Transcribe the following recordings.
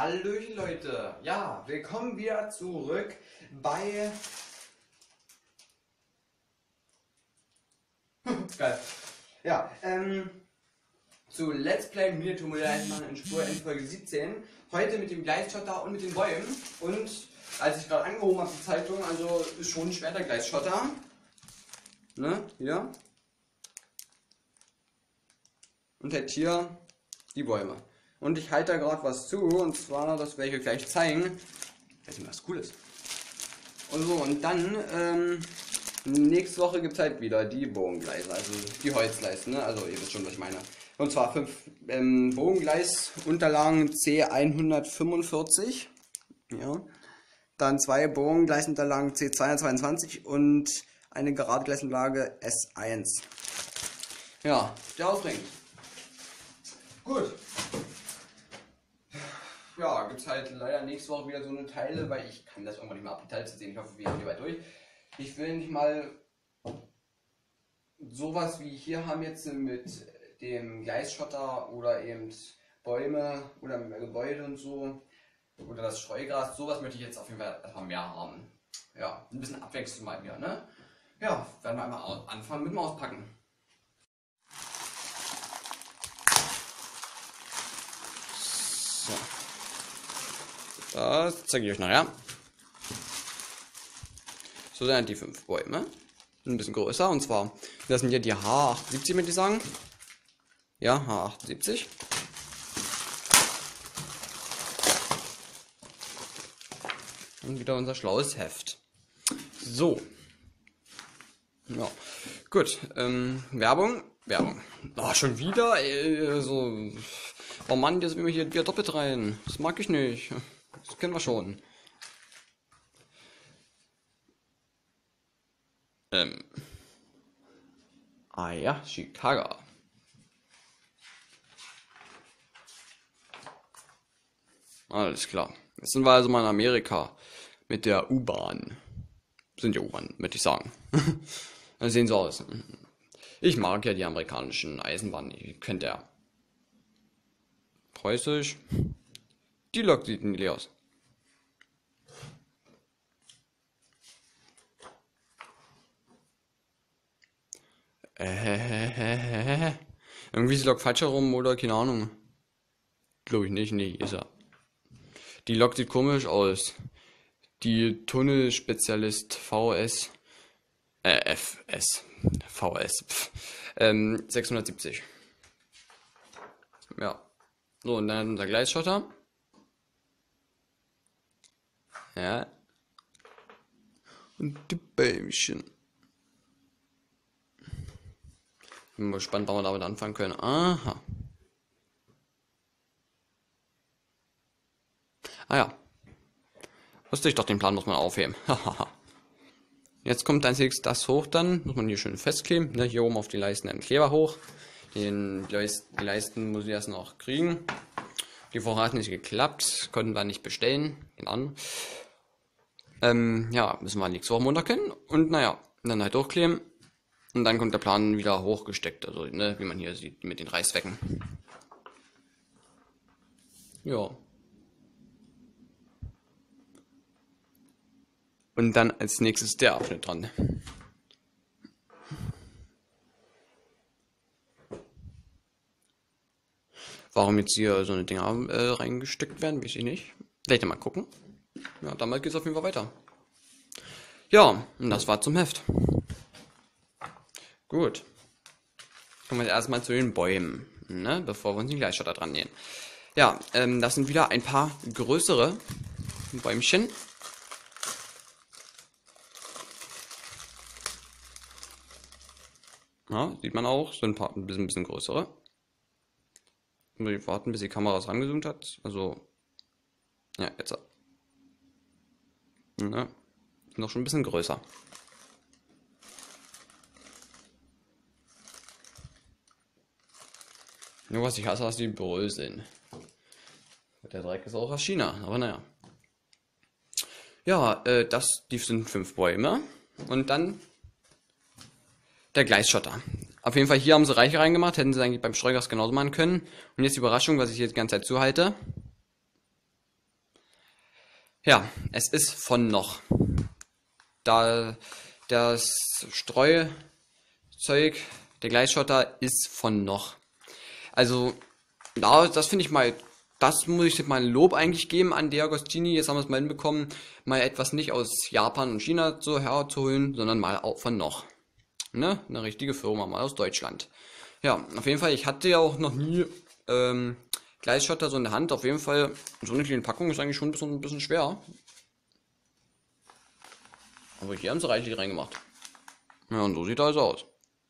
Hallöchen Leute, ja, willkommen wieder zurück bei geil. Ja, zu Let's Play Miniatur Modell in Spur in Folge 17. Heute mit dem Gleisschotter und mit den Bäumen. Und als ich gerade angehoben habe, die Zeitung, also ist schon ein schwerer Gleisschotter. Ne, hier. Und halt hier die Bäume. Und ich halte da gerade was zu, und zwar, das werde ich euch gleich zeigen. Das ist was Cooles. Und so, und dann, nächste Woche gibt es halt wieder die Bogengleise, also die Holzleisten, ne? Also ihr wisst schon, was ich meine. Und zwar 5 Bogengleisunterlagen C145, ja. Dann 2 Bogengleisunterlagen C222 und eine gerade Gleisanlage S1. Ja, sehr aufregend. Gut. Ja, gibt es halt leider nächste Woche wieder so eine Teile, weil ich kann das irgendwann nicht mehr ab, die Teile zu sehen. Ich hoffe, wir haben die weit durch. Ich will nicht mal sowas wie hier haben jetzt mit dem Gleisschotter oder eben Bäume oder Gebäude und so. Oder das Streugras, sowas möchte ich jetzt auf jeden Fall erstmal mehr haben. Ja, ein bisschen Abwechslung mal wieder, ne? Ja, werden wir einmal anfangen mit dem Auspacken. So. Das zeige ich euch nachher. So sind die 5 Bäume. Ein bisschen größer, und zwar, das sind hier die H78, würde ich sagen. Ja, H78. Und wieder unser schlaues Heft. So. Ja. Gut. Werbung. Oh, schon wieder? So. Oh Mann, jetzt will wir hier wieder doppelt rein. Das mag ich nicht. Das kennen wir schon. Ah ja, Chicago. Alles klar. Jetzt sind wir also mal in Amerika mit der U-Bahn. Sind ja U-Bahn, möchte ich sagen. Dann sehen so aus. Ich mag ja die amerikanischen Eisenbahnen. Ihr kennt ja. Preußisch. Die Lok sieht nicht aus. Irgendwie ist die Lok falsch herum oder keine Ahnung. Glaube ich nicht, nee, ist er. Die Lok sieht komisch aus. Die Tunnelspezialist VS FS VS 670. Ja. So, und dann unser Gleisschotter. Ja. Und die Bäumchen. Bin mal gespannt, wann wir damit anfangen können. Aha. Ah ja. Wusste ich doch, den Plan muss man aufheben. Jetzt kommt als nächstes das hoch, dann muss man hier schön festkleben. Ne, hier oben auf die Leisten einen Kleber hoch. Die Leisten muss ich erst noch kriegen. Die Woche hat nicht geklappt, konnten wir nicht bestellen. Genau. Ja, müssen wir nächste Woche Montag hin. Und naja, dann halt hochkleben. Und dann kommt der Plan wieder hochgesteckt. Also, ne, wie man hier sieht, mit den Reißzwecken. Ja. Und dann als nächstes der Abschnitt dran. Warum jetzt hier so eine Dinger reingesteckt werden, weiß ich nicht. Vielleicht mal gucken. Ja, damals geht es auf jeden Fall weiter. Ja, und das war zum Heft. Gut. Kommen wir jetzt erstmal zu den Bäumen, ne, bevor wir uns den Gleisschotter dran nähen. Ja, das sind wieder ein paar größere Bäumchen. Ja, sieht man auch, so ein paar ein bisschen größere. Muss ich warten, bis die Kamera es rangezoomt hat. Also, ja, jetzt. Ja, noch schon ein bisschen größer. Nur was ich hasse, dass die Brösel sind. Der Dreck ist auch aus China, aber naja. Ja, die sind 5 Bäume. Und dann der Gleisschotter. Auf jeden Fall hier haben sie Reiche reingemacht, hätten sie eigentlich beim Streugras genauso machen können. Und jetzt die Überraschung, was ich hier die ganze Zeit zuhalte. Ja, es ist von noch. Da das Streuzeug, der Gleisschotter ist von noch. Also, ja, das finde ich mal, das muss ich mal ein Lob eigentlich geben an De Agostini. Jetzt haben wir es mal hinbekommen, mal etwas nicht aus Japan und China so herzuholen, sondern mal auch von noch. Ne? Eine richtige Firma, mal aus Deutschland. Ja, auf jeden Fall, ich hatte ja auch noch nie Gleisschotter so in der Hand. Auf jeden Fall, so eine kleine Packung ist eigentlich schon ein bisschen schwer. Aber hier haben sie reichlich reingemacht. Ja, und so sieht er also aus.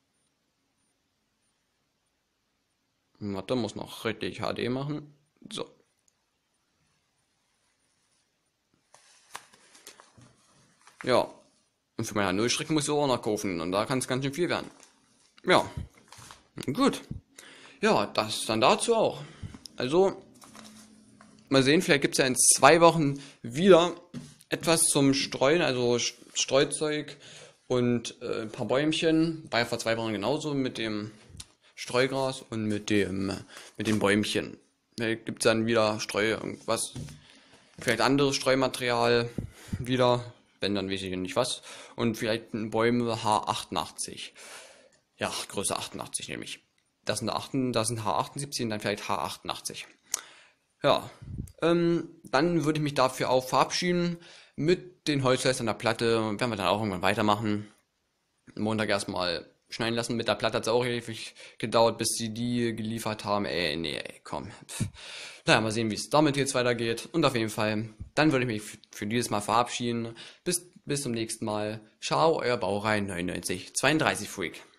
Warte, muss noch richtig HD machen. So. Ja. Und für meine Nullstrecken muss ich auch noch kaufen. Und da kann es ganz schön viel werden. Ja. Gut. Ja, das dann dazu auch. Also, mal sehen, vielleicht gibt es ja in 2 Wochen wieder etwas zum Streuen, also Streuzeug und ein paar Bäumchen. War ja vor 2 Wochen genauso mit dem Streugras und mit den Bäumchen. Da gibt es dann wieder irgendwas, vielleicht anderes Streumaterial wieder, wenn dann weiß ich nicht was. Und vielleicht Bäume H88. Ja, Größe 88 nämlich. Das sind H78 und dann vielleicht H88. Ja, dann würde ich mich dafür auch verabschieden. Mit den Holzfässern an der Platte werden wir dann auch irgendwann weitermachen. Montag erstmal schneiden lassen. Mit der Platte hat es auch ewig gedauert, bis sie die geliefert haben. Nee, komm. Naja, mal sehen, wie es damit jetzt weitergeht. Und auf jeden Fall, dann würde ich mich für dieses Mal verabschieden. Bis zum nächsten Mal. Ciao, euer Baureihen 9932 Freak.